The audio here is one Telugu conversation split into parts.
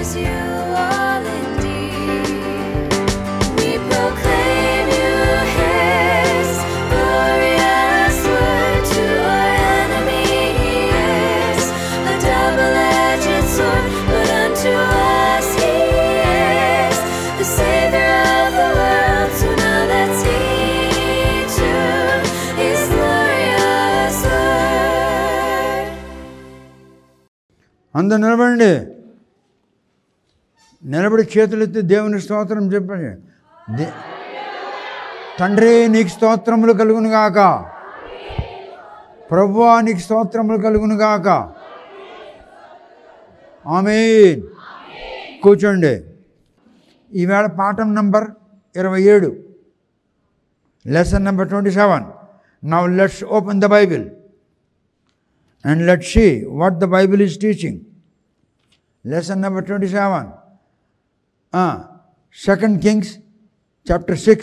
praise you all indeed. We proclaim you His glorious word. To our enemy He is a double-edged sword, but unto us He is the Savior of the world. So now let's heed to His glorious word. అందరూ నిలబడి చేతులెత్తి దేవుని స్తోత్రం చెప్పండి. తండ్రి నీకు స్తోత్రములు కలుగును గాక. ప్రభువా నీకు స్తోత్రములు కలుగును గాక. ఆమేన్. కూర్చోండి. ఈవేళ పాఠం number 27, lesson number 27. Now let's open the Bible and let's see what the Bible is teaching. Lesson number 27. 2 Kings chapter 6.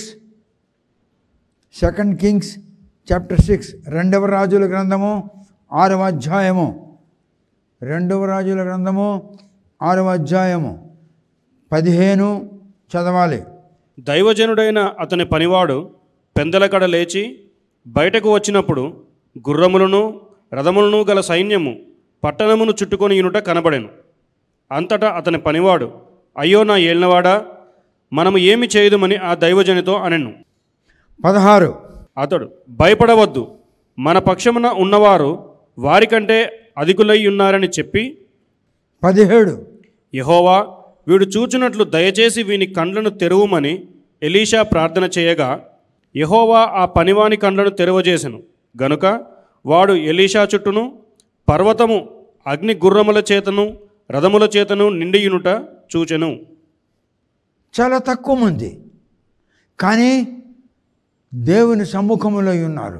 2 Kings chapter 6. రెండవ రాజుల గ్రంథము 6వ అధ్యాయము. రెండవ రాజుల గ్రంథము 6వ అధ్యాయము 15 చదవాలి. దైవజనుడైన అతని పనివాడు పెందలకడ లేచి బయటకు వచ్చినప్పుడు గుర్రములను రథములను గల సైన్యము పట్టణమును చుట్టుకొని యునుట కనబడెను. అంతటా అతని పనివాడు, అయ్యో నా ఏలినవాడా, మనము ఏమి చేయుదుమని ఆ దైవజనితో అనెను. 16. అతడు, భయపడవద్దు, మన పక్షమున ఉన్నవారు వారికంటే అధికులై ఉన్నారని చెప్పి 17. యెహోవా, వీడు చూచునట్లు దయచేసి వీని కండ్లను తెరువుమని ఎలీషా ప్రార్థన చేయగా యెహోవా ఆ పనివాని కండ్లను తెరవజేసెను. గనుక వాడు ఎలీషా చుట్టూను పర్వతము అగ్ని గుర్రముల చేతను రథముల చేతను నిండియునుట చూచెను. చాలా తక్కువ మంది కానీ దేవుని సమ్ముఖములో ఉన్నారు.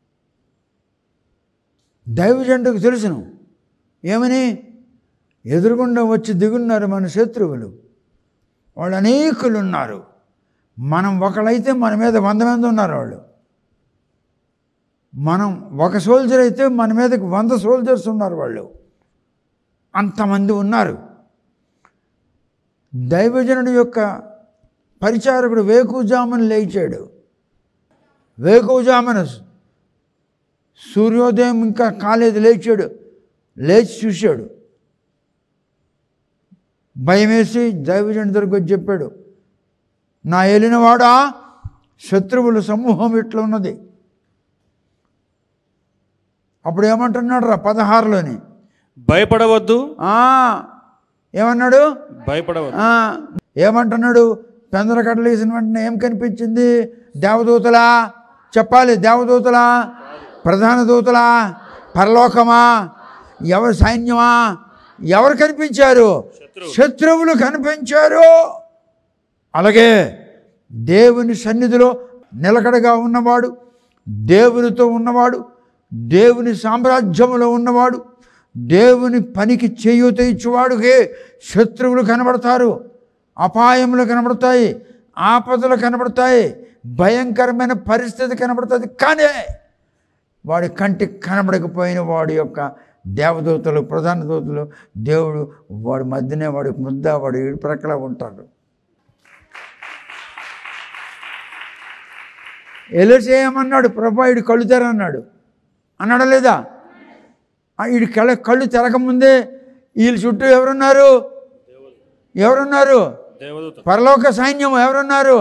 దైవజనుడికి తెలుసును ఏమని, ఎదురుగుండా వచ్చి దిగున్నారు మన శత్రువులు, వాళ్ళు అనేకులు ఉన్నారు. మనం ఒకళ్ళైతే మన మీద 100 మంది ఉన్నారు. వాళ్ళు మనం ఒక సోల్జర్ అయితే మన మీదకి 100 సోల్జర్స్ ఉన్నారు. వాళ్ళు అంతమంది ఉన్నారు. దైవజనుడి యొక్క పరిచారకుడు వేకువజామున లేచాడు. వేకువజామున సూర్యోదయం ఇంకా కాలేదు, లేచాడు. లేచి చూశాడు. భయం వేసి దైవజనుడి దగ్గరికి వచ్చి చెప్పాడు, నా ఏలినవాడా, శత్రువుల సమూహం ఇట్లా ఉన్నది. అప్పుడు ఏమంటున్నాడు రా 16లోని, భయపడవద్దు. ఏమన్నాడు? భయపడవద్దు. ఏమంటున్నాడు? పెందలకడలు వేసిన వెంటనే ఏం కనిపించింది? దేవదూతలా? చెప్పాలి. దేవదూతలా? ప్రధాన దూతలా? పరలోకమా? ఎవరు సైన్యమా? ఎవరు కనిపించారు? శత్రువులు కనిపించారు. అలాగే దేవుని సన్నిధిలో నిలకడగా ఉన్నవాడు, దేవునితో ఉన్నవాడు, దేవుని సామ్రాజ్యంలో ఉన్నవాడు, దేవుని పనికి చేయూత ఇచ్చేవాడుకే శత్రువులు కనబడతారు, అపాయములు కనబడతాయి, ఆపదలు కనబడతాయి, భయంకరమైన పరిస్థితి కనబడుతుంది. కానీ వాడి కంటికి కనబడకపోయిన వాడి యొక్క దేవదూతలు, ప్రధాన దూతలు, దేవుడు వాడి మధ్యనే వాడి ముద్ద, వాడి ఏడు ప్రక్కల ఉంటాడు. ఎలీషా ఏమన్నాడు? ప్రభా వీడి కళ్ళు తెరన్నాడు. అన్నాడా లేదా? వీడి కళ్ళు తెరకముందే వీళ్ళ చుట్టూ ఎవరున్నారు? ఎవరున్నారు? పరలోక సైన్యం. ఎవరున్నారు?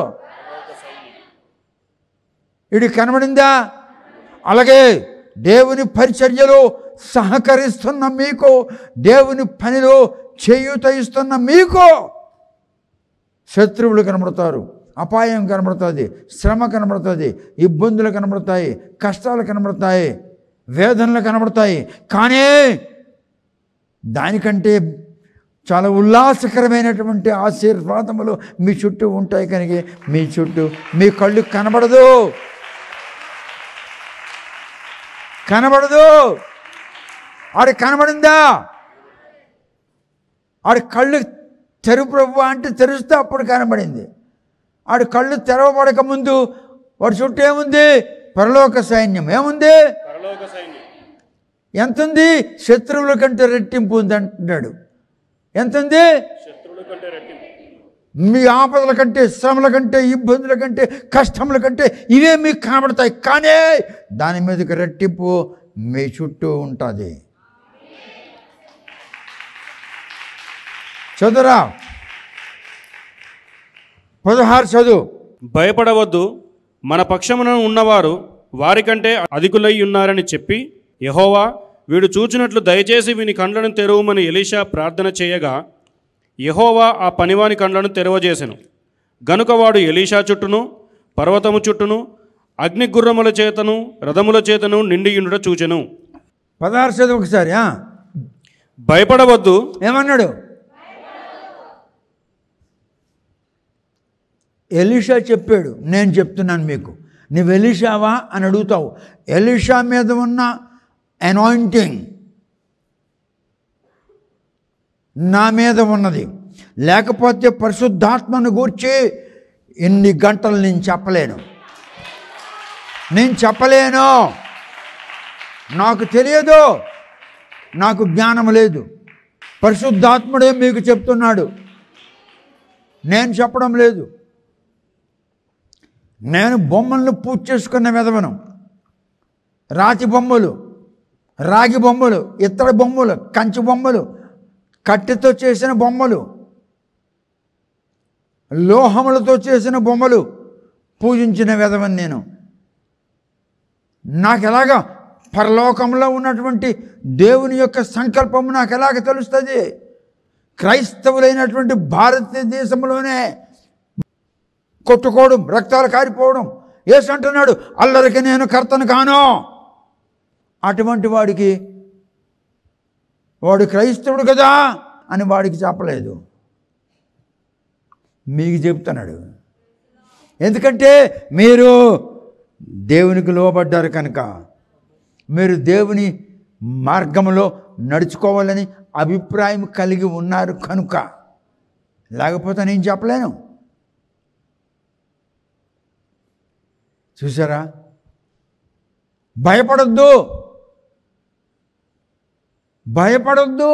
వీడికి కనబడిందా? అలాగే దేవుని పరిచర్యలో సహకరిస్తున్న మీకు, దేవుని పనిలో చేయూత ఇస్తున్న మీకు శత్రువులు కనబడతారు, అపాయం కనబడుతుంది, శ్రమ కనబడుతుంది, ఇబ్బందులు కనబడతాయి, కష్టాలు కనబడతాయి, వేదనలు కనబడతాయి. కానీ దానికంటే చాలా ఉల్లాసకరమైనటువంటి ఆశీర్వాదములు మీ చుట్టూ ఉంటాయి. కనుక మీ చుట్టూ మీ కళ్ళు కనబడదు, ఆడి కనబడిందా? ఆడి కళ్ళు తెరువు ప్రభు అంటే తెరుస్తే అప్పుడు కనబడింది. ఆడి కళ్ళు తెరవబడక ముందు వాడి చుట్టూ ఏముంది? పరలోక సైన్యం. ఏముంది? ఎంతుంది? శత్రువుల కంటే రెట్టింపు ఉంది అంటున్నాడు. ఎంతుంది? మీ ఆపదల కంటే, శ్రమల కంటే, ఇబ్బందుల కంటే, కష్టముల కంటే ఇవే మీకు కనబడతాయి. కానీ దాని మీదకి రెట్టింపు మీ చుట్టూ ఉంటుంది. చదువురా 16 చదువు. భయపడవద్దు, మన పక్షమున ఉన్నవారు వారికంటే అధికులై ఉన్నారని చెప్పి, యెహోవా వీడు చూచినట్లు దయచేసి వీని కండ్లను తెరవమని ఎలీషా ప్రార్థన చేయగా, యెహోవా ఆ పనివాని కండ్లను తెరవజేసెను. గనుక వాడు ఎలీషా చుట్టూను పర్వతము చుట్టూను అగ్నిగుర్రముల చేతను రథముల చేతను నిండియుండుట చూచెను. 16 చదువు ఒకసారి. భయపడవద్దు, ఏమన్నాడు? ఎలీషా చెప్పాడు. నేను చెప్తున్నాను మీకు, నువ్వు ఎలీషావా అని అడుగుతావు. ఎలీషా మీద ఉన్న అనాయింటింగ్ నా మీద ఉన్నది. లేకపోతే పరిశుద్ధాత్మను గూర్చి ఎన్ని గంటలు నేను చెప్పలేను. నాకు తెలియదు, నాకు జ్ఞానం లేదు. పరిశుద్ధాత్ముడే మీకు చెప్తున్నాడు, నేను చెప్పడం లేదు. నేను బొమ్మలను పూజ చేసుకున్న విధవను. రాతి బొమ్మలు, రాగి బొమ్మలు, ఇత్తడి బొమ్మలు, కంచి బొమ్మలు, కట్టెతో చేసిన బొమ్మలు, లోహములతో చేసిన బొమ్మలు పూజించిన విధవని నేను. నాకు ఎలాగా పరలోకంలో ఉన్నటువంటి దేవుని యొక్క సంకల్పము నాకు ఎలాగ తెలుస్తుంది? క్రైస్తవులైనటువంటి భారతదేశంలోనే కొట్టుకోవడం, రక్తాలు కారిపోవడం. యేసు అంటున్నాడు, అల్లరికి నేను కర్తను కాను. అటువంటి వాడికి, వాడు క్రైస్తవుడు కదా అని వాడికి చెప్పలేదు, మీకు చెప్తున్నాడు. ఎందుకంటే మీరు దేవునికి లోబడ్డారు కనుక, మీరు దేవుని మార్గంలో నడుచుకోవాలని అభిప్రాయం కలిగి ఉన్నారు కనుక. లేకపోతే నేను చెప్పలేను. చూసారా? భయపడొద్దు, భయపడొద్దు,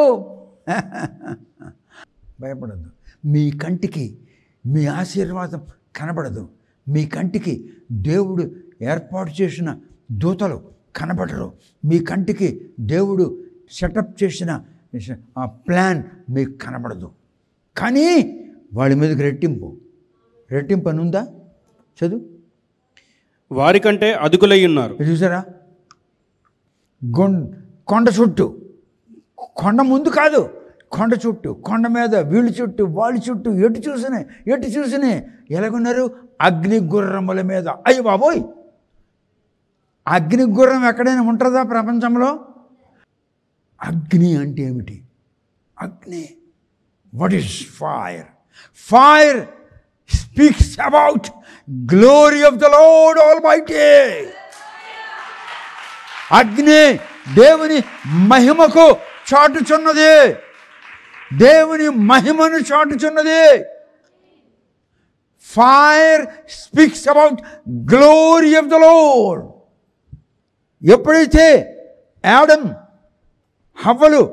భయపడొద్దు. మీ కంటికి మీ ఆశీర్వాదం కనబడదు. మీ కంటికి దేవుడు ఏర్పాటు చేసిన దూతలు కనబడరు. మీ కంటికి దేవుడు సెటప్ చేసిన ఆ ప్లాన్ మీకు కనబడదు. కానీ వాళ్ళ మీదకి రెట్టింపు అని ఉందా? చదువు. వారికంటే అధికులై ఉన్నారు. చూసారా? కొండ చుట్టూ, కొండ ముందు కాదు, కొండ చుట్టూ, కొండ మీద వీళ్ళ చుట్టూ వాళ్ళ చుట్టూ ఎటు చూసినా ఎలాగున్నారు? అగ్ని గుర్రముల మీద. అయ్య బాబోయ్, అగ్ని గుర్రం ఎక్కడైనా ఉంటుందా ప్రపంచంలో? అగ్ని అంటే ఏమిటి? అగ్ని, what is fire? Fire speaks about glory of the Lord Almighty. అగ్ని దేవుని మహిమకు చాటుచున్నది, దేవుని మహిమను చాటుచున్నది. Fire speaks about glory of the Lord. ఎప్పుడైతే ఆడమ్ హవ్వలు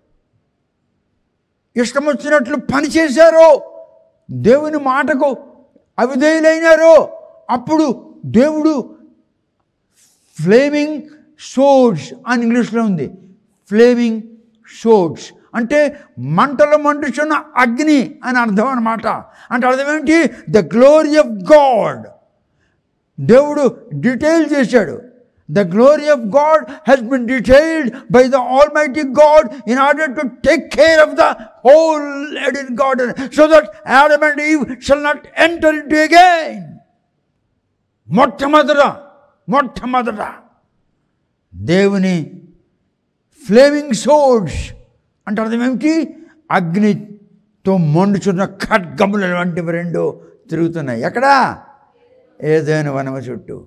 ఇష్టం వచ్చినట్లు పనిచేశారో, దేవుని మాటకు అవిధేయులైనారో, అప్పుడు దేవుడు ఫ్లేమింగ్ సోర్డ్స్ అని ఇంగ్లీష్లో ఉంది. ఫ్లేమింగ్ సోర్డ్స్ అంటే మంటలు మండుచున్న అగ్ని అని అర్థం అన్నమాట. అంటే అర్థం ఏంటి? The glory of God. దేవుడు డీటెయిల్ చేశాడు. The glory of God has been detailed by the Almighty God in order to take care of the whole Eden garden, so that Adam and Eve shall not enter into again. మొట్టమొదట దేవుని ఫ్లేమింగ్ సోర్డ్స్ అంటే అర్థం ఏమిటి? అగ్నితో మండుచున్న ఖడ్గముల వంటివి రెండు తిరుగుతున్నాయి. ఎక్కడా? ఏదైనా వనమ చుట్టూ.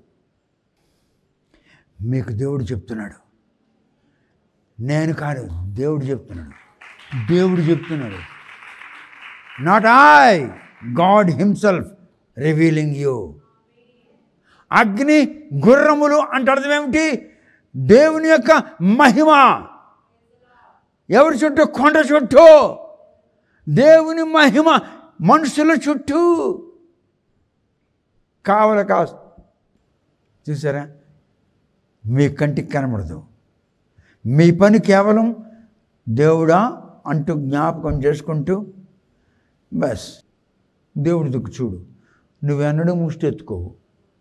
మీకు దేవుడు చెప్తున్నాడు, నేను కాదు, దేవుడు చెప్తున్నాడు. Not I, God himself revealing you. అగ్ని గుర్రములు అంటే అర్థం ఏమిటి? దేవుని యొక్క మహిమ. ఎవరి చుట్టూ? కొండ చుట్టూ. దేవుని మహిమ మనుషుల చుట్టూ కావల కాసు. చూసారా, మీ కంటికి కనబడదు. మీ పని కేవలం దేవుడా అంటూ జ్ఞాపకం చేసుకుంటూ బస్ దేవుడి దిక్కు చూడు. నువ్వెన్నడూ ముష్టెత్తుకోవు,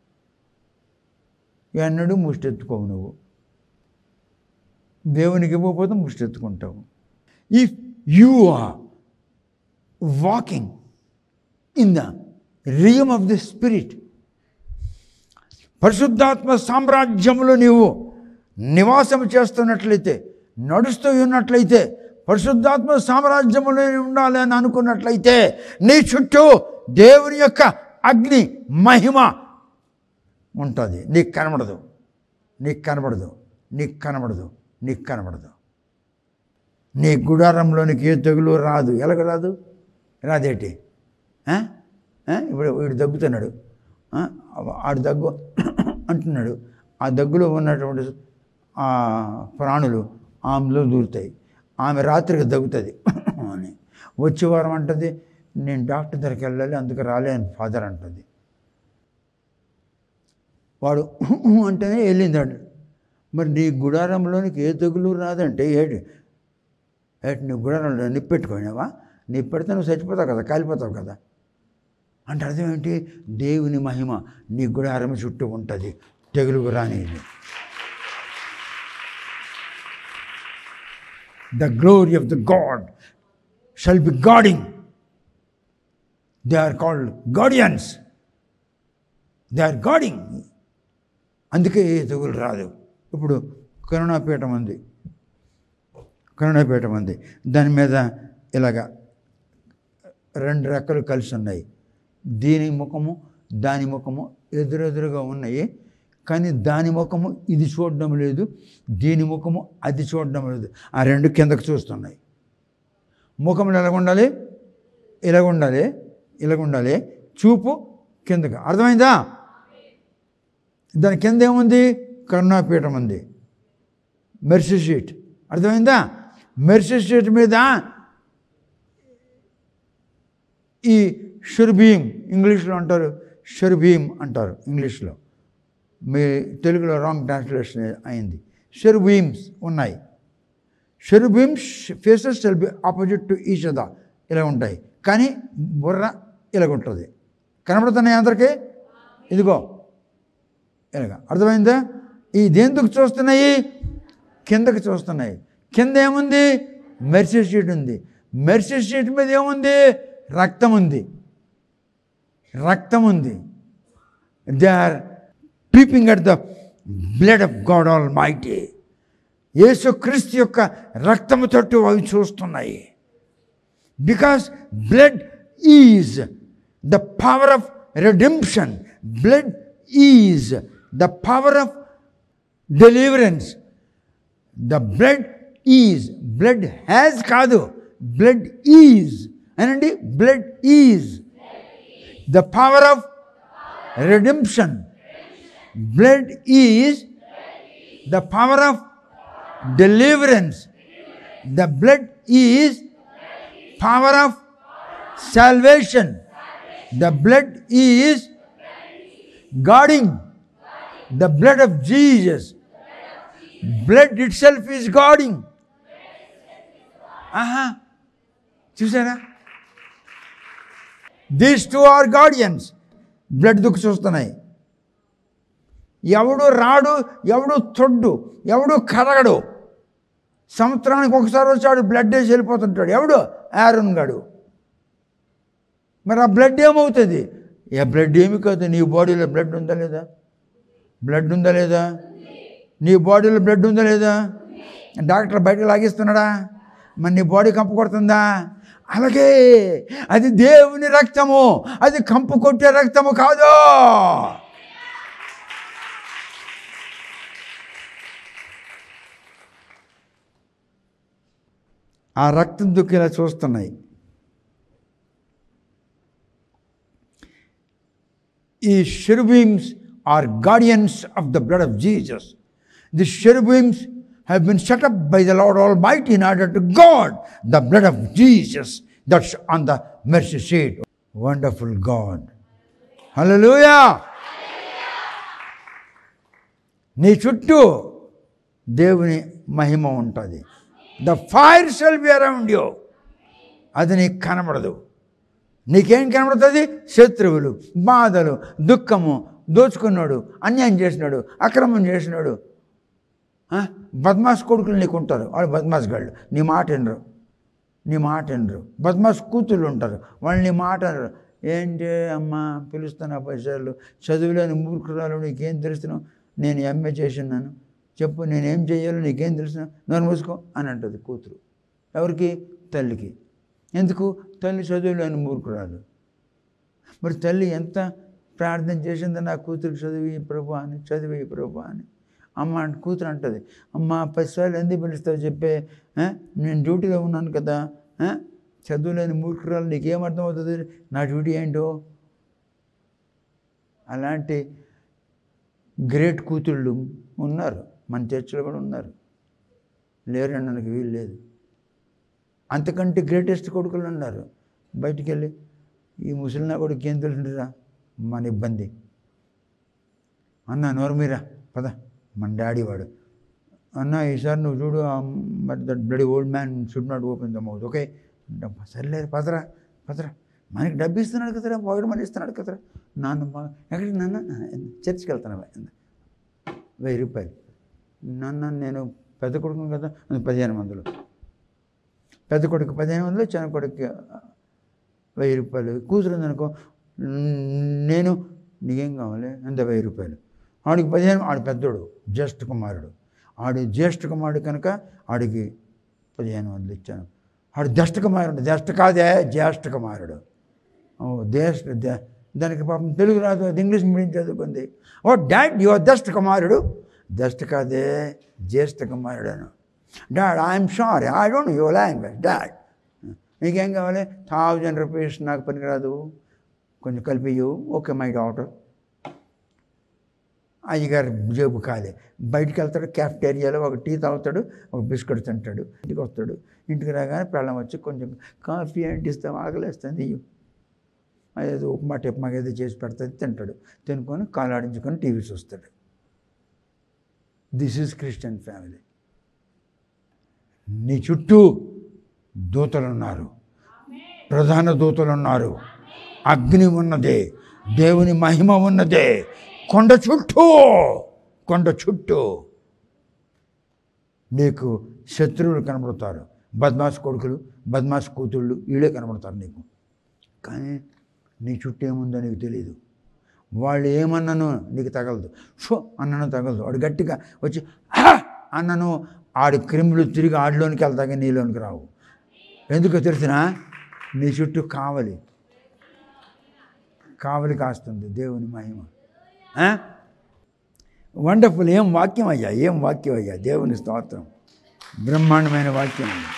ఎన్నడూ ముష్టెత్తుకోవు. నువ్వు దేవునికి ఇవ్వకపోతే ముష్టెత్తుకుంటావు. If you are walking in the realm of the spirit, పరిశుద్ధాత్మ సామ్రాజ్యంలో నీవు నివాసం చేస్తున్నట్లయితే, నడుస్తూ ఉన్నట్లయితే, పరిశుద్ధాత్మ సామ్రాజ్యంలో ఉండాలి అని అనుకున్నట్లయితే, నీ చుట్టూ దేవుని యొక్క అగ్ని మహిమ ఉంటుంది. నీకు కనబడదు, నీకు కనబడదు, నీకు కనబడదు, నీకు కనబడదు. నీ గుడారంలోనికి ఏ తెగులు రాదు. ఎలాగ రాదు? రాదేటి? ఇప్పుడు వీడు దగ్గుతున్నాడు, ఆడు దగ్గు అంటున్నాడు. ఆ దగ్గులో ఉన్నటువంటి ఆ ప్రాణులు ఆమెలో దూరుతాయి. ఆమె రాత్రికి దగ్గుతుంది అని వచ్చే వారం అంటుంది, నేను డాక్టర్ దగ్గరికి వెళ్ళాలి అందుకు రాలేను ఫాదర్ అంటుంది. వాడు అంటేనే వెళ్ళిందాడు. మరి నీ గుడారంలోనికి ఏ తెగులు రాదంటే ఏటి నీ గుడారంలో నిప్పెట్టుకోయినావా? నిప్పెడితే నువ్వు చచ్చిపోతావు కదా, కాలిపోతావు కదా. అంటే అర్థం ఏంటి? దేవుని మహిమ నీ గుడారం చుట్టూ ఉంటుంది, తెగులు రానిది. The glory of the God shall be guarding. They are called guardians. They are guarding. అందుకే తెగులు రాదు. ఇప్పుడు కరుణాపీఠం ఉంది, కరుణాపీఠం ఉంది. దాని మీద ఇలాగా 2 రెక్కలు కలిసి ఉన్నాయి. దీని ముఖము దాని ముఖము ఎదురెదురుగా ఉన్నాయి. కానీ దాని ముఖము ఇది చూడడం లేదు, దీని ముఖము అది చూడడం లేదు. ఆ 2 కిందకు చూస్తున్నాయి. ముఖములు ఎలాగుండాలి? ఇలాగుండాలి, ఇలాగుండాలి. చూపు కిందకు. అర్థమైందా? దాని కింద ఏముంది? కరుణాపీఠం ఉంది, మెర్సీ షీట్. అర్థమైందా? మెర్సీ షీట్ మీద ఈ షుర్బీమ్, ఇంగ్లీష్లో అంటారు షుర్బీమ్ అంటారు ఇంగ్లీష్లో, మీ తెలుగులో రాంగ్ ట్రాన్స్లేషన్ అయింది. షెరుబీమ్స్ ఉన్నాయి. Cherubims faces shall be opposite to each other, ఇలా ఉంటాయి. కానీ బుర్ర ఇలాగుంటుంది. కనబడుతున్నాయి అందరికీ? ఇదిగో ఇలాగ. అర్థమైందా? ఈ దేందుకు చూస్తున్నాయి? కిందకి చూస్తున్నాయి. కింద ఏముంది? మెర్సీ షీట్ ఉంది. మెర్సీ షీట్ మీద ఏముంది? రక్తం ఉంది, రక్తం ఉంది. They are peeping at the blood of God Almighty. యేసు క్రీస్తు యొక్క రక్తము తట్టు అవి చూస్తున్నాయి. Because blood is the power of redemption. Blood is the power of deliverance. The blood is, blood has కాదు, బ్లడ్ ఈజ్ అనండి. Blood is the power of redemption. Blood is the power of deliverance. The blood is power of salvation. The blood is guarding. The blood of Jesus. Blood itself is guarding. చూసారా? These 2 are guardians. బ్లడ్ దుక్కు చూస్తున్నాయి. ఎవడు రాడు, ఎవడు తొడ్డు, ఎవడు కరగడు. సంవత్సరానికి ఒకసారి వచ్చాడు బ్లడ్ వేసి వెళ్ళిపోతుంటాడు. ఎవడు? ఆరోన్ గాడు. మరి ఆ బ్లడ్ ఏమవుతుంది? ఏ బ్లడ్ ఏమి కాదు. నీ బాడీలో బ్లడ్ ఉందా లేదా? బ్లడ్ ఉందా లేదా? నీ బాడీలో బ్లడ్ ఉందా లేదా? డాక్టర్ బయటకు లాగిస్తున్నాడా? మరి నీ బాడీ కంపు కొడుతుందా? అలాగే అది దేవుని రక్తము, అది కంపు కొట్టే రక్తము కాదు. ఆ రక్తం దుఃఖిలా చూస్తున్నాయి. ఈ cherubims are guardians of the blood of Jesus. The cherubims have been set up by the Lord Almighty in order to guard the blood of Jesus. That's on the mercy seat. Wonderful God. Hallelujah. నీ చుట్టూ దేవుని మహిమ ఉంటుంది. The fire shall be around you. అది నీకు కనబడదు. నీకేం కనబడుతుంది? శత్రువులు, బాధలు, దుఃఖము, దోచుకున్నాడు, అన్యాయం చేసినాడు, అక్రమం చేసినాడు, బద్మాస్ కొడుకులు నీకు ఉంటారు. వాళ్ళు బద్మాస్ గాళ్ళు, నీ మాట వినరు. బద్మాస్ కూతుళ్ళు ఉంటారు, వాళ్ళు నీ మాట అనరు. ఏంటి అమ్మా పిలుస్తున్నా పైసలు, చదువులేని మూర్ఖురాలు, నీకేం తెలుస్తున్నావు? నేను ఎంఏ చేసినాను, చెప్పు నేనేం చేయాలో నీకేం తెలుస్తున్నావు? నన్ను మూసుకో అని అంటుంది కూతురు. ఎవరికి? తల్లికి. ఎందుకు? తల్లి చదువులేని మూర్ఖురాలు. మరి తల్లి ఎంత ప్రార్థన చేసిందో నా కూతురికి చదివి ప్రభు అని. అమ్మ కూతురు అంటుంది, అమ్మ 10 సార్లు ఎందుకు పిలుస్తావు చెప్పే, నేను డ్యూటీలో ఉన్నాను కదా, చదువులేని మూర్ఖురాలు నీకేమర్థం అవుతుంది నా డ్యూటీ ఏంటో? అలాంటి గ్రేట్ కూతుళ్ళు ఉన్నారు, మన చర్చిలో కూడా ఉన్నారు. లేరు అనడానికి వీలు లేదు. అంతకంటే గ్రేటెస్ట్ కొడుకులు ఉన్నారు. బయటికి వెళ్ళి ఈ ముసలినా కొడుకు ఏం తెలుసురా మన ఇబ్బంది, అన్న నోరు మీరా పద, మన డాడీ వాడు, అన్న ఈసారి నువ్వు చూడు, మరి that bloody old man should not open the mouth. Okay సర్లేదు పదరా, మనకి డబ్బు ఇస్తున్నాడు కదరా, పాకెట్ మనీ ఇస్తున్నాడు కదరా. నాన్న ఎక్కడికి నాన్న? చర్చికి వెళ్తాను, 1000 రూపాయలు. నాన్న నేను పెద్ద కొడుకు కదా, 1500. పెద్ద కొడుకు 1500, చిన్న కొడుకు 1000 రూపాయలు. కూతురుందనుకో, నేను నీకేం కావాలి ఎంత 1000 రూపాయలు. ఆడికి 15, ఆడు పెద్దోడు జ్యేష్ఠ కుమారుడు, ఆడు జ్యేష్ఠ కుమారుడు కనుక ఆడికి 1500 ఇచ్చాను. ఆడు జ్యేష్ఠ కుమారుడు, జ్యేష్ఠ కాదే జ్యేష్ఠ కుమారుడు. దానికి పాపం తెలుగు రాదు, అది ఇంగ్లీష్ మీడియం చదువుకుంది. ఓ డాడ్ యువర్ జ్యేష్ఠ కుమారుడు. జ్యేష్ఠ కాదే జ్యేష్ఠ కుమారుడు అను. Dad I'm sorry I don't know your language. Dad నీకేం కావాలి? 1000 రూపీస్ నాకు పనికిరాదు, కొంచెం కలిపియు. Okay my daughter. అయ్యగారు జేబు ఖాళీ. బయటికి వెళ్తాడు, క్యాఫ్టేరియాలో ఒక టీ తాగుతాడు, ఒక బిస్కెట్ తింటాడు, ఇంటికి వస్తాడు. ఇంటికి రాగానే పెళ్ళం వచ్చి కొంచెం కాఫీ అంటే ఇస్తాం, ఆకలేస్తుంది ఇయ్యు, అదేదో ఉప్మా టిప్మా ఏదో చేసి పెడుతుంది, తింటాడు. తినుకొని కాలాడించుకొని టీవీ చూస్తాడు. This is Christian family. నీ చుట్టూ దూతలున్నారు, ప్రధాన దూతలున్నారు, అగ్ని ఉన్నదే, దేవుని మహిమ ఉన్నదే. కొండ చుట్టూ నీకు శత్రువులు కనబడతారు. బద్మాస్ కొడుకులు, బద్మాస్ కూతుళ్ళు, వీళ్ళే కనబడతారు నీకు. కానీ నీ చుట్టూ ఏముందో నీకు తెలియదు. వాళ్ళు ఏమన్నానో నీకు తగలదు, షో అన్నను తగలదు. వాడు గట్టిగా వచ్చి అన్నను, ఆడి క్రిములు తిరిగి ఆడిలోనికి వెళ్తాగా నీలోనికి రావు. ఎందుకో తెలిసినా? నీ చుట్టూ కావలి కాస్తుంది దేవుని మహిమ. వండర్ఫుల్. ఏం వాక్యం అయ్యా, దేవుని స్తోత్రం. బ్రహ్మాండమైన వాక్యం అయ్యా,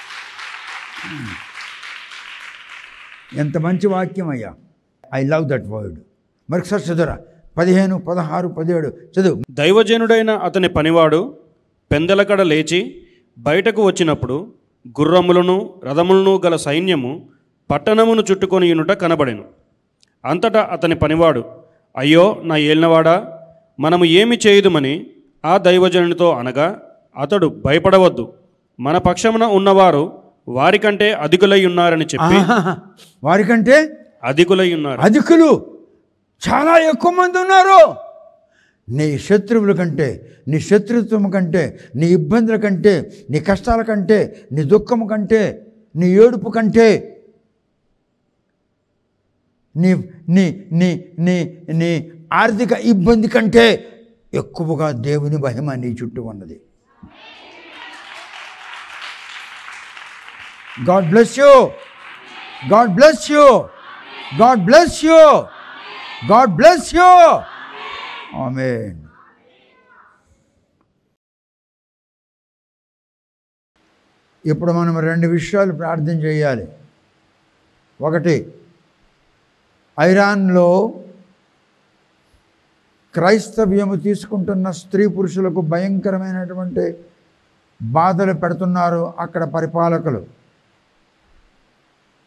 ఎంత మంచి వాక్యం అయ్యా. I love that word. మరొకసారి చదువురా, 15, 16, 17 చదువు. దైవజనుడైన అతని పనివాడు పెందలకడ లేచి బయటకు వచ్చినప్పుడు గుర్రములను రథములను గల సైన్యము పట్టణమును చుట్టుకొని యునుట కనబడెను. అంతటా అతని పనివాడు, అయ్యో నా ఏలినవాడా, మనము ఏమి చేయుదుమని ఆ దైవజనునితో అనగా, అతడు భయపడవద్దు, మన పక్షమున ఉన్నవారు వారికంటే అధికులై ఉన్నారని చెప్పి. వారికంటే అధికులై ఉన్నారు. అధికులు చాలా ఎక్కువ మంది ఉన్నారు. నీ శత్రువుల కంటే, నీ శత్రుత్వం కంటే, నీ ఇబ్బందుల కంటే, నీ కష్టాల కంటే, నీ దుఃఖము కంటే, నీ ఏడుపు కంటే, నీ నీ నీ నీ నీ ఆర్థిక ఇబ్బంది కంటే ఎక్కువగా దేవుని మహిమ నీ చుట్టూ ఉన్నది. God bless you, God bless you, God bless you, God bless you. Amen. ఇప్పుడు మనం 2 విషయాలు ప్రార్థన చేయాలి. ఒకటి, ఐరాన్లో క్రైస్తవ్యము తీసుకుంటున్న స్త్రీ పురుషులకు భయంకరమైనటువంటి బాధలు పెడుతున్నారు అక్కడ పరిపాలకులు.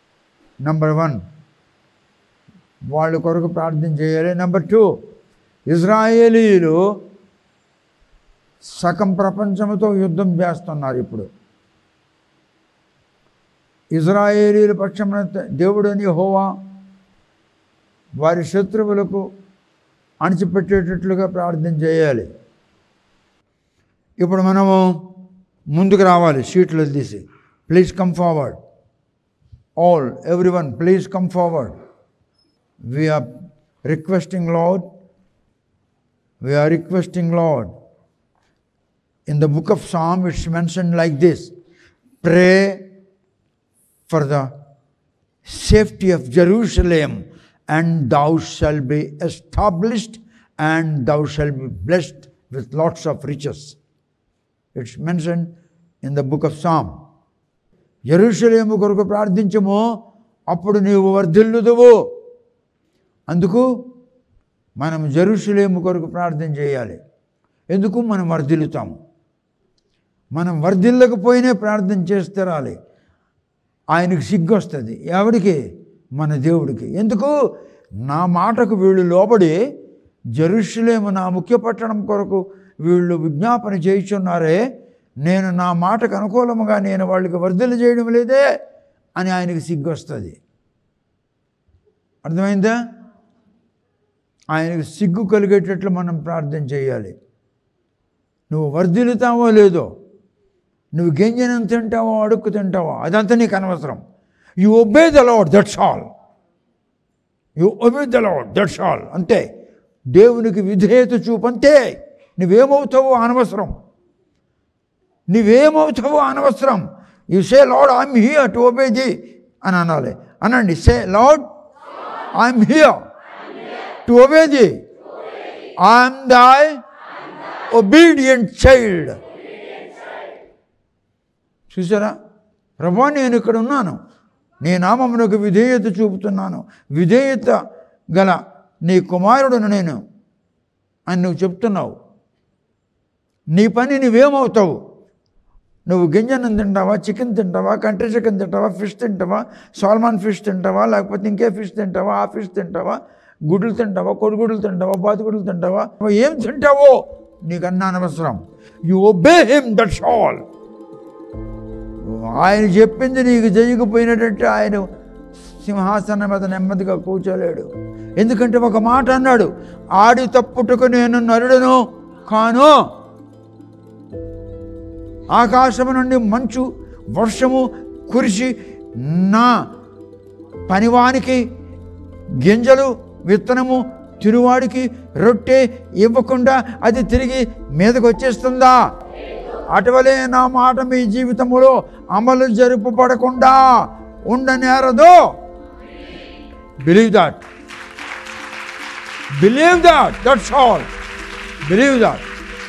నెంబర్ 1 వాళ్ళ కొరకు ప్రార్థన చేయాలి. నెంబర్ 2 ఇజ్రాయేలీలు సగం ప్రపంచంతో యుద్ధం చేస్తున్నారు. ఇప్పుడు ఇజ్రాయేలీల పక్షమున దేవుడని యెహోవా వారి శత్రువులకు అణిచిపెట్టేటట్లుగా ప్రార్థన చేయాలి. ఇప్పుడు మనము ముందుకు రావాలి. షీట్లు తీసి please come forward. All everyone please come forward. We are requesting Lord. In the book of Psalm, it's mentioned like this: pray for the safety of Jerusalem, and thou shalt be established, and thou shalt be blessed with lots of riches. It's mentioned in the book of Psalm. యెరూషలేము కొరకు ప్రార్థించుము, అప్పుడు నీవు వర్ధిల్లుదువు. అందుకు మనం యెరూషలేము కొరకు ప్రార్థన చేయాలి. ఎందుకు? మనం వర్ధిల్లుతాము. మనం వర్ధిల్లకపోయినా ప్రార్థన చేస్తే రాలి. ఆయనకు సిగ్గు వస్తుంది. ఎవరికి? మన దేవుడికి. ఎందుకు? నా మాటకు వీళ్ళు లోబడి యెరూషలేము నా ముఖ్య పట్టణం కొరకు వీళ్ళు విజ్ఞాపన చేయుచున్నారే, నేను నా మాటకు అనుకూలముగా నేను వాళ్ళకి వర్ధిల్ల చేయడం లేదే అని ఆయనకు సిగ్గు వస్తుంది. అర్థమైందా? ఆయనకు సిగ్గు కలిగేటట్లు మనం ప్రార్థన చేయాలి. నువ్వు వర్ధిల్లుతావో లేదో, నువ్వు గంజనం తింటావో అడుక్కు తింటావో అదంతా నీకు అనవసరం. You obey the Lord, that's all. You obey the Lord, that's all. అంతే. దేవునికి విధేయత చూపు, అంతే. నువ్వేమవుతావో అనవసరం. You say Lord I'm here to obey thee అని అనాలి. అనండి, say Lord I'm here to obey thee. I am thy obedient child. చూసారా? ప్రభువా, నేను ఇక్కడ ఉన్నాను, నీ నామమునకు విధేయత చూపుతున్నాను, విధేయత గల నీ కుమారుడును నేను అని నువ్వు చెప్తున్నావు. నీ పని నువ్వేమవుతావు? నువ్వు గింజనం తింటావా, చికెన్ తింటావా, కంట్రీ చికెన్ తింటావా, ఫిష్ తింటావా, సాల్మాన్ ఫిష్ తింటావా, లేకపోతే ఇంకే ఫిష్ తింటావా, ఆ ఫిష్ తింటావా, గుడ్లు తింటావా, కొడుగుడ్లు తింటావా, బాతుగుడ్లు తింటావా, ఏం తింటావో నీకన్నా అనవసరం. You obey him, that's all. ఆయన చెప్పింది నీకు చేయకపోయినట్టు ఆయన సింహాసనం మీద నెమ్మదిగా కూర్చోలేడు. ఎందుకంటే ఒక మాట అన్నాడు, ఆడి తప్పుటకు నేను నరుడను కాను. ఆకాశము నుండి మంచు వర్షము కురిసి నా పనివానికి గింజలు విత్తనము తిరువాడికి రొట్టె ఇవ్వకుండా అది తిరిగి మీదకి వచ్చేస్తుందా? అటువలే నా మాట మీ జీవితంలో అమలు జరుపబడకుండా ఉండనేరదు. Believe that, that's all. Believe that.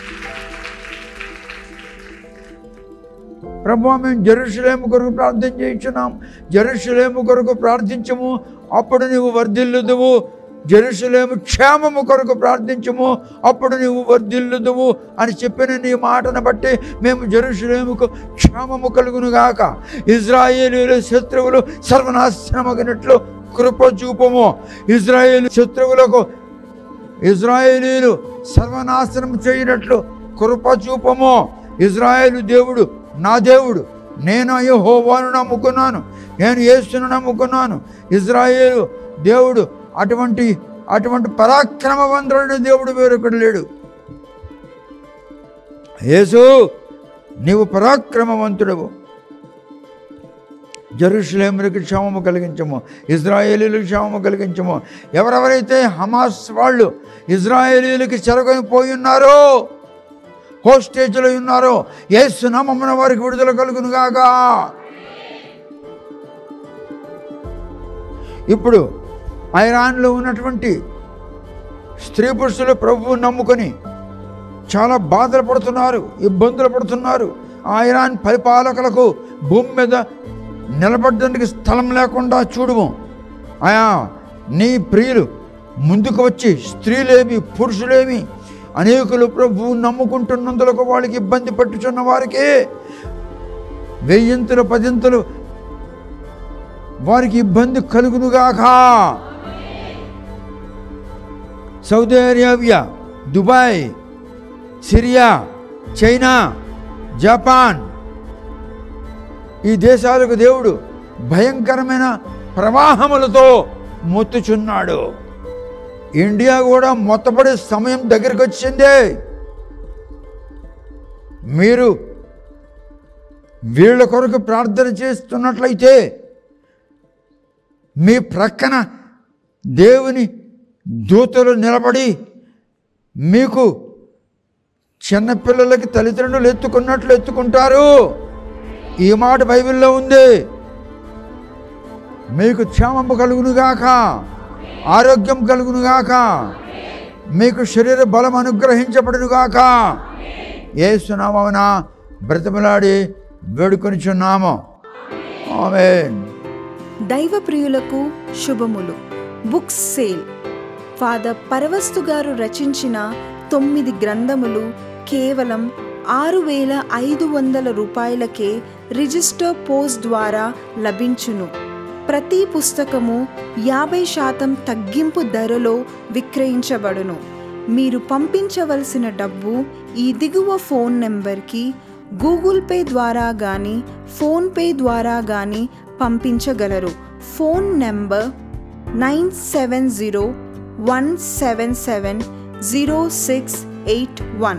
ప్రభువా, మేము యెరూషలేము కొరకు ప్రార్థన చేయించున్నాం, యెరూషలేము కొరకు ప్రార్థించము, అప్పుడు నువ్వు వర్ధిల్లుదువు. యెరూషలేము క్షేమము కొరకు ప్రార్థించము, అప్పుడు నువ్వు వర్ధిల్లుదువు అని చెప్పిన నీ మాటను బట్టి మేము యెరూషలేముకు క్షేమము కలుగునుగాక. ఇజ్రాయేలీల శత్రువులు సర్వనాశనమగినట్లు కృప చూపము. ఇజ్రాయేలీలు సర్వనాశనం చేయనట్లు కృప చూపము. ఇజ్రాయేలు దేవుడు నా దేవుడు, నేను యెహోవాను నమ్ముకున్నాను, నేను యేసును నమ్ముకున్నాను. ఇజ్రాయేలు దేవుడు అటువంటి పరాక్రమవంతుడైన దేవుడు వేరొకడు లేడు. యేసు, నీవు పరాక్రమవంతుడవు. యెరూషలేముకి క్షేమము కలిగించము, ఇజ్రాయేలీలకు క్షేమము కలిగించము. ఎవరెవరైతే హమాస్ వాళ్ళు ఇజ్రాయేలీలకి చెరకొని పోయి ఉన్నారో, హోస్టేజ్లో ఉన్నారో, యేసు నామమున వారికి విడుదల కలుగునుగాక. ఇప్పుడు ఐరాన్లో ఉన్నటువంటి స్త్రీ పురుషులు ప్రభువు నమ్ముకొని చాలా బాధలు పడుతున్నారు, ఇబ్బందులు పడుతున్నారు. ఐరాన్ పరిపాలకులకు భూమి మీద నిలబడడానికి స్థలం లేకుండా చూడము. ఆయా నీ ప్రియులు ముందుకు వచ్చి, స్త్రీలేమి పురుషులేమి అనేకులు ప్రభువు నమ్ముకుంటున్నందులకు వాళ్ళకి ఇబ్బంది పట్టుచున్న వారికి 1000 10 వారికి ఇబ్బంది కలుగునుగాక. Saudi Arabia, Dubai, Syria, China, Japan, ఈ దేశాలకు దేవుడు భయంకరమైన ప్రవాహములతో మొత్తుచున్నాడు. ఇండియా కూడా మొత్తపడే సమయం దగ్గరికి వచ్చింది. మీరు వీళ్ళ కొరకు ప్రార్థన చేస్తున్నట్లయితే మీ ప్రక్కన దేవుని దూతలు నిలబడి మీకు చిన్నపిల్లలకి తల్లిదండ్రులు ఎత్తుకున్నట్లు ఎత్తుకుంటారు. ఈ మాట బైబిల్లో ఉంది. మీకు క్షేమము కలుగునుగాక, ఆరోగ్యం కలుగునుగాక, మీకు శరీర బలం అనుగ్రహించబడునుగాక. యేసు నామమున బ్రతిమలాడి వేడుకొనిచున్నాము. ఆమేన్. దైవ ప్రియులకు శుభములు. Books sale. ఫాదర్ పరవస్తు గారు రచించిన 9 గ్రంథములు కేవలం 6,500 రూపాయలకే రిజిస్టర్ పోస్ట్ ద్వారా లభించును. ప్రతి పుస్తకము 50% తగ్గింపు ధరలో విక్రయించబడును. మీరు పంపించవలసిన డబ్బు ఈ దిగువ ఫోన్ నెంబర్కి గూగుల్ పే ద్వారా కానీ ఫోన్పే ద్వారా కానీ పంపించగలరు. Phone number 9701770681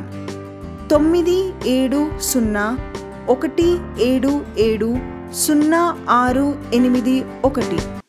97017700681.